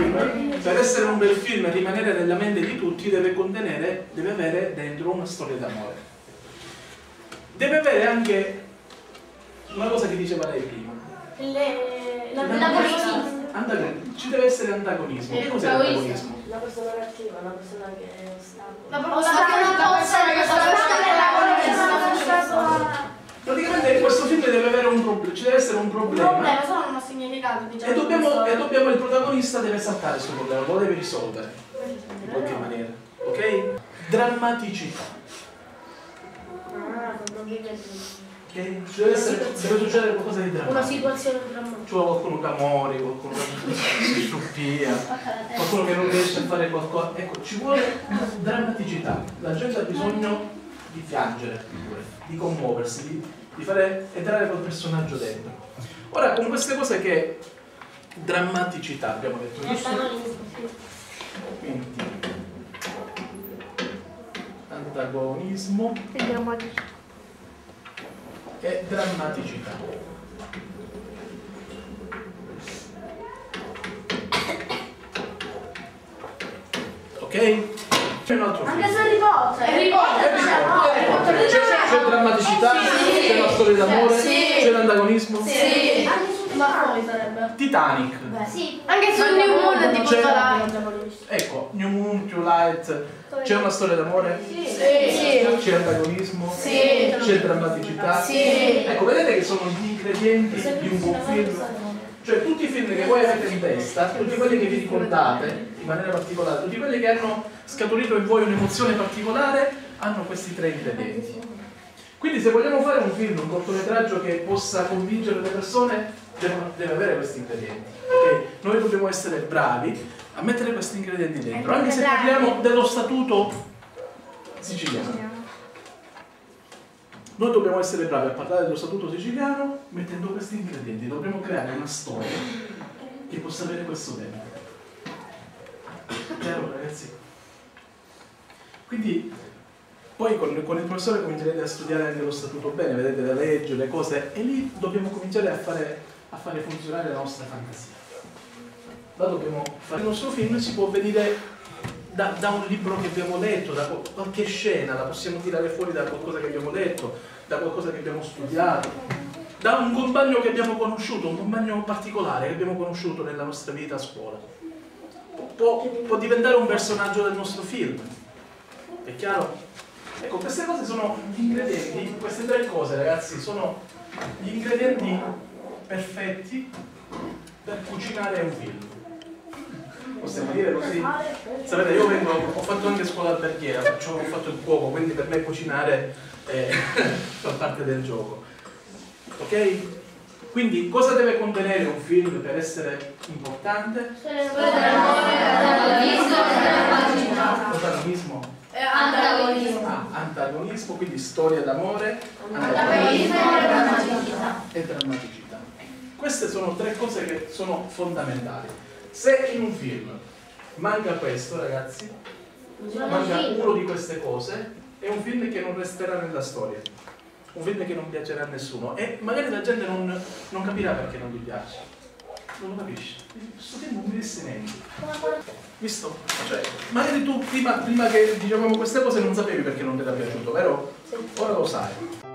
film, per essere un bel film e rimanere nella mente di tutti, deve avere dentro una storia d'amore. Deve avere anche una cosa che diceva lei prima. L'antagonismo. Ci deve essere antagonismo. Che cos'è l'antagonismo? La persona cattiva, una persona che sta... Praticamente questo film deve avere un problema, ci deve essere un problema. Solo non ha significato, diciamo. E il protagonista deve saltare questo problema, lo deve risolvere in qualche maniera. Ok? Drammaticità. Okay? Deve succedere qualcosa di drammatico. Una situazione drammatica. Ci vuole qualcuno che muore, qualcuno che si sciuppia, qualcuno che non riesce a fare qualcosa. Ecco, ci vuole drammaticità. La gente ha bisogno di piangere, di commuoversi, di fare entrare quel personaggio dentro. Ora, con queste cose che drammaticità abbiamo detto, giusto? Quindi antagonismo e drammaticità. Ok? C'è un altro film. Anche se Harry Potter. C'è drammaticità, c'è una storia d'amore, c'è l'antagonismo. Sì. Ma poi sarebbe. Titanic. Sì. Anche su New Moon è tipo Ecco, New Moon, Too Light. C'è una storia d'amore? Sì. C'è antagonismo? Sì. C'è drammaticità? Sì. Ecco, vedete che sono gli ingredienti di un buon film? Cioè tutti i film che voi avete in testa, tutti quelli che vi ricordate in maniera particolare, tutti quelli che hanno scaturito in voi un'emozione particolare, hanno questi tre ingredienti. Quindi se vogliamo fare un film, un cortometraggio che possa convincere le persone, deve avere questi ingredienti. Okay? Noi dobbiamo essere bravi a mettere questi ingredienti dentro, anche se parliamo dello statuto siciliano. Noi dobbiamo essere bravi a parlare dello statuto siciliano mettendo questi ingredienti, dobbiamo creare una storia che possa avere questo dentro. Chiaro ragazzi? Quindi poi con il professore comincerete a studiare anche lo statuto bene, vedete la legge, le cose, e lì dobbiamo cominciare a fare funzionare la nostra fantasia. Là dobbiamo fare. Il nostro film si può venire da un libro che abbiamo letto, da qualche scena, la possiamo tirare fuori da qualcosa che abbiamo letto, da qualcosa che abbiamo studiato, da un compagno che abbiamo conosciuto, un compagno particolare che abbiamo conosciuto nella nostra vita a scuola. Può diventare un personaggio del nostro film. È chiaro? Ecco, queste cose sono gli ingredienti, queste tre cose ragazzi, sono gli ingredienti perfetti per cucinare un film. Possiamo dire così? Sapete, io ho fatto anche scuola alberghiera, ho fatto il cuoco, quindi per me cucinare fa parte del gioco. Ok? Quindi cosa deve contenere un film per essere importante? Protagonismo. Antagonismo, quindi storia d'amore, antagonismo e drammaticità. Queste sono tre cose che sono fondamentali. Se in un film manca questo, ragazzi, manca uno di queste cose, è un film che non resterà nella storia, un film che non piacerà a nessuno e magari la gente non capirà perché non gli piace, non lo capisce. Questo film non mi disse niente. Visto? Cioè, magari tu prima che dicevamo queste cose non sapevi perché non ti era piaciuto, vero? Ora lo sai.